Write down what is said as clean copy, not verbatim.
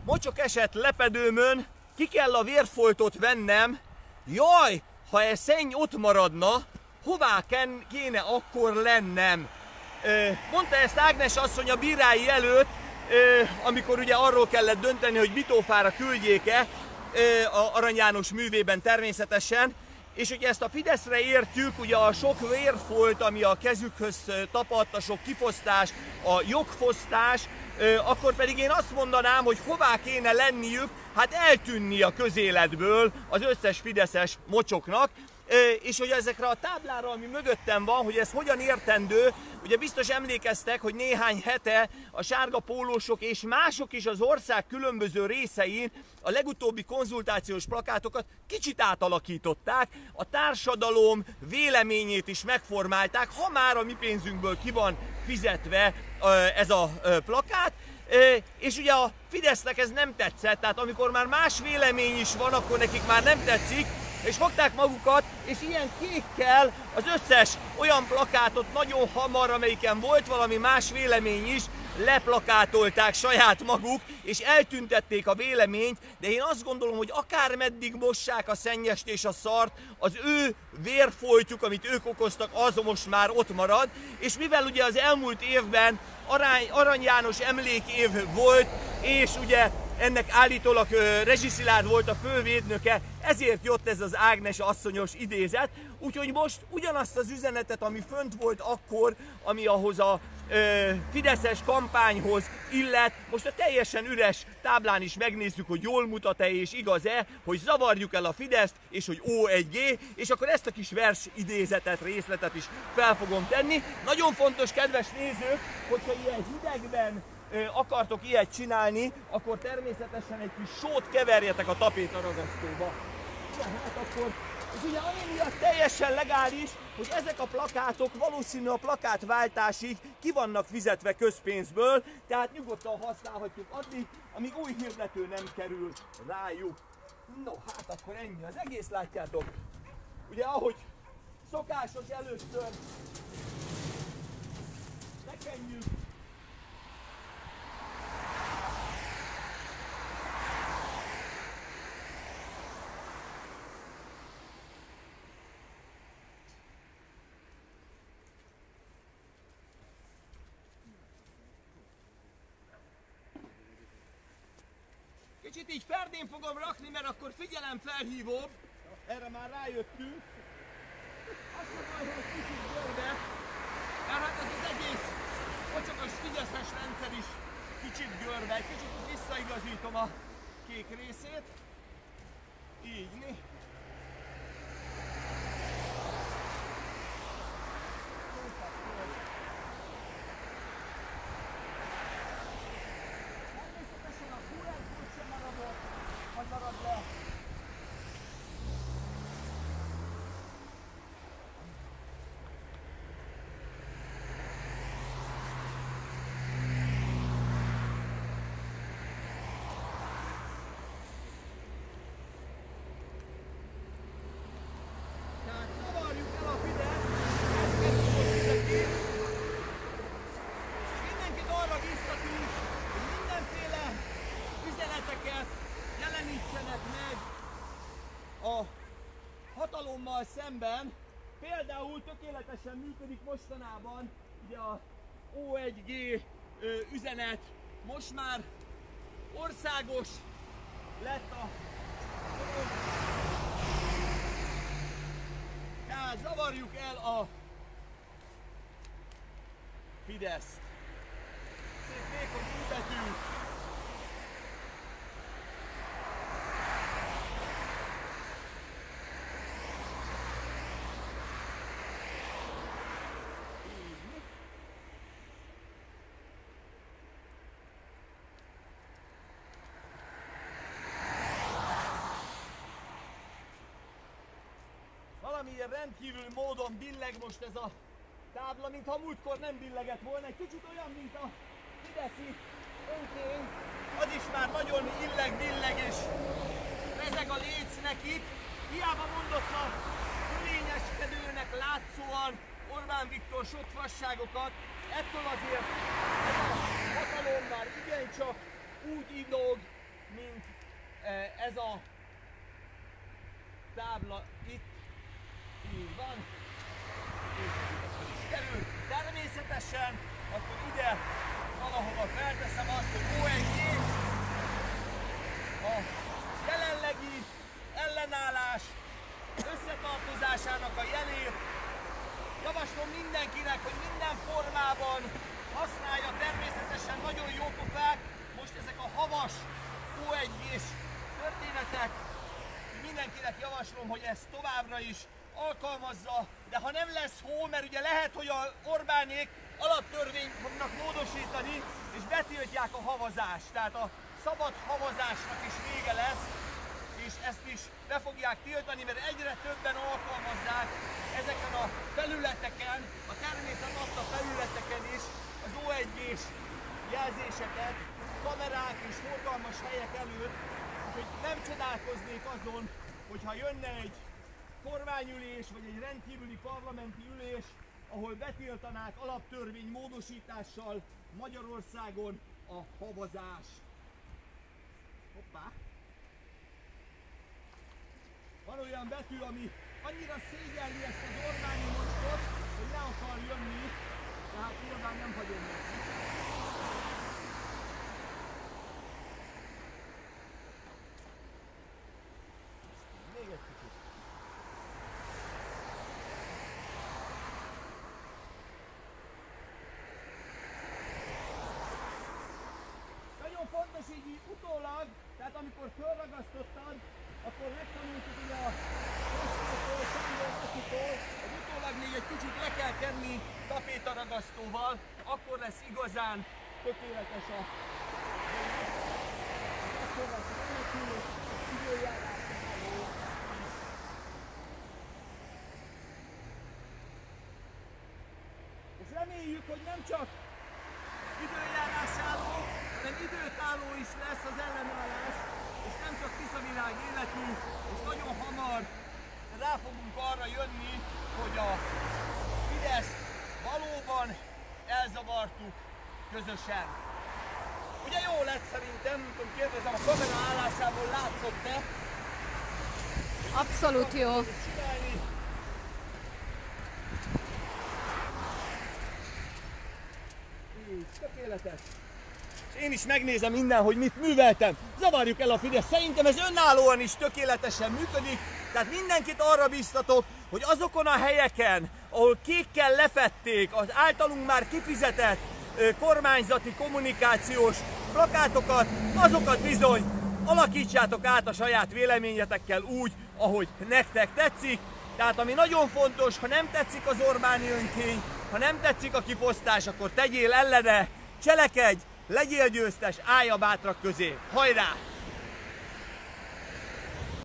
mocsok esett lepedőmön, ki kell a vérfoltot vennem. Jaj, ha ez szenny ott maradna, hová kéne akkor lennem? Mondta ezt Ágnes asszony a bírái előtt, amikor ugye arról kellett dönteni, hogy Bitófára küldjék-e, Arany János művében természetesen. És ugye ezt a Fideszre értjük, ugye a sok vérfolt, ami a kezükhöz tapadt, a sok kifosztás, a jogfosztás, akkor pedig én azt mondanám, hogy hová kéne lenniük, hát eltűnni a közéletből az összes fideszes mocsoknak. És hogy ezekre a táblára, ami mögöttem van, hogy ez hogyan értendő, ugye biztos emlékeztek, hogy néhány hete a sárga pólósok és mások is az ország különböző részein a legutóbbi konzultációs plakátokat kicsit átalakították, a társadalom véleményét is megformálták, ha már a mi pénzünkből ki van fizetve ez a plakát. És ugye a Fidesznek ez nem tetszett, tehát amikor már más vélemény is van, akkor nekik már nem tetszik, és fogták magukat, és ilyen kékkel az összes olyan plakátot nagyon hamar, amelyiken volt valami más vélemény is, leplakátolták saját maguk, és eltüntették a véleményt, de én azt gondolom, hogy akármeddig mossák a szennyest és a szart, az ő vérfoltjuk, amit ők okoztak, az most már ott marad, és mivel ugye az elmúlt évben Arany János emlékév volt, és ugye ennek állítólag Rezsi Szilárd volt a fővédnöke, ezért jött ez az Ágnes asszonyos idézet, úgyhogy most ugyanazt az üzenetet, ami fönt volt akkor, ami ahhoz a fideszes kampányhoz illet, most a teljesen üres táblán is megnézzük, hogy jól mutat-e és igaz-e, hogy zavarjuk el a Fideszt, és hogy O1G, és akkor ezt a kis vers idézetet, részletet is fel fogom tenni. Nagyon fontos, kedves nézők, hogyha ilyen hidegben akartok ilyet csinálni, akkor természetesen egy kis sót keverjetek a tapétaragasztóba. Ja, hát akkor, és ugye ami miatt teljesen legális, hogy ezek a plakátok valószínű a plakátváltásig ki vannak fizetve közpénzből, tehát nyugodtan használhatjuk addig, amíg új hirdető nem kerül rájuk. No, hát akkor ennyi az egész, látjátok. Ugye ahogy szokásos, először bekenjük. Kicsit így ferdén fogom rakni, mert akkor figyelemfelhívóbb. Erre már rájöttünk. Azt mondom, hogy egy kicsit görbe, mert hát ez az egész mocsokos fideszes rendszer is kicsit görbe. Egy kicsit visszaigazítom a kék részét. Így, mi? Hatalommal szemben, például tökéletesen működik mostanában ugye a O1G üzenet, most már országos lett a tehát zavarjuk el a Fideszt. Szép vékony betű. Valamiért rendkívül módon billeg most ez a tábla, mintha múltkor nem billegett volna. Egy kicsit olyan, mint a fideszi önkény. Az is már nagyon illeg-billeg és rezeg a lécnek itt. Hiába mondott a fölényeskedőnek látszóan Orbán Viktor sok fasságokat. Ettől azért ez a hatalom már igencsak úgy indog, mint ez a tábla itt. Így van. És ez is kerül. Természetesen akkor ide valahova felteszem azt, hogy O1G a jelenlegi ellenállás összetartozásának a jelét. Javaslom mindenkinek, hogy minden formában használja, természetesen nagyon jó pofák. Most ezek a havas O1G-s történetek. Mindenkinek javaslom, hogy ezt továbbra is alkalmazza, de ha nem lesz hó, mert ugye lehet, hogy a Orbánék alaptörvényt fognak módosítani, és betiltják a havazást. Tehát a szabad havazásnak is vége lesz, és ezt is be fogják tiltani, mert egyre többen alkalmazzák ezeken a felületeken, a természet adta felületeken is az O1G-s jelzéseket, kamerák és forgalmas helyek előtt, úgyhogy nem csodálkoznék azon, hogyha jönne egy kormányülés vagy egy rendkívüli parlamenti ülés, ahol betiltanák alaptörvény módosítással Magyarországon a havazás. Hoppá! Van olyan betű, ami annyira szégyelli ezt az Orbáni mocskot, hogy le akar jönni, tehát nyilván nem hagyom neki. Még egy kicsit. Nagyon fontos így utólag, tehát amikor fölragasztottad, akkor megtanultuk ugye a Kostól, Sándor Atitól, hogy utólag még egy kicsit le kell kenni tapétaragasztóval, akkor lesz igazán tökéletes a gyakorlati menekülő, időjárásra való. És reméljük, hogy nem csak időjárásálló, hanem időtálló is lesz az ellenállás, és nem csak Tiszavilág életű, és nagyon hamar rá fogunk arra jönni, hogy a Fideszt valóban elzavartuk közösen. Ugye jó lett szerintem, nem tudom, kérdezem, a kamera állásából látszott-e? Abszolút jó. Így, tökéletes. És én is megnézem innen, hogy mit műveltem. Zavarjuk el a Fidesz. Szerintem ez önállóan is tökéletesen működik. Tehát mindenkit arra biztatok, hogy azokon a helyeken, ahol kékkel lefedték az általunk már kifizetett kormányzati kommunikációs plakátokat, azokat bizony alakítsátok át a saját véleményetekkel úgy, ahogy nektek tetszik. Tehát ami nagyon fontos, ha nem tetszik az Orbáni önkény, ha nem tetszik a kifosztás, akkor tegyél ellene, cselekedj, legyél győztes, állj a bátrak közé. Hajrá!